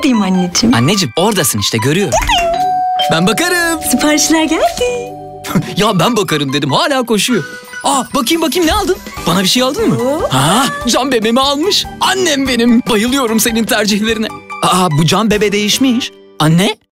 Neredeyim anneciğim? Anneciğim oradasın işte, görüyorum. Ben bakarım. Siparişler geldi. Ya ben bakarım dedim, hala koşuyor. Bakayım ne aldın? Bana bir şey aldın mı? Can bebeğimi almış. Annem benim. Bayılıyorum senin tercihlerine. Bu Can bebe değişmiş. Anne?